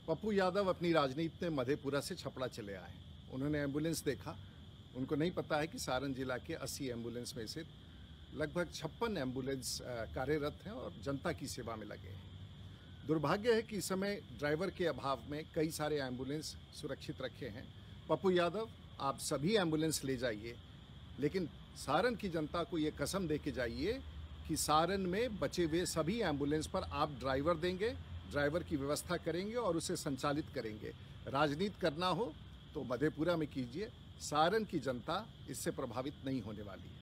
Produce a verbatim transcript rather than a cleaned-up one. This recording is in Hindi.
पप्पू यादव अपनी राजनीति में मधेपुरा से छपड़ा चले आए। उन्होंने एम्बुलेंस देखा। उनको नहीं पता है कि सारण जिला के अस्सी एम्बुलेंस में से लगभग छप्पन एम्बुलेंस कार्यरत हैं और जनता की सेवा में लगे हैं। दुर्भाग्य है कि इस समय ड्राइवर के अभाव में कई सारे एम्बुलेंस सुरक्षित रखे हैं। पप्पू यादव, आप सभी एम्बुलेंस ले जाइए, लेकिन सारण की जनता को ये कसम दे के जाइए कि सारण में बचे हुए सभी एम्बुलेंस पर आप ड्राइवर देंगे, ड्राइवर की व्यवस्था करेंगे और उसे संचालित करेंगे। राजनीति करना हो तो मधेपुरा में कीजिए। सारण की जनता इससे प्रभावित नहीं होने वाली है।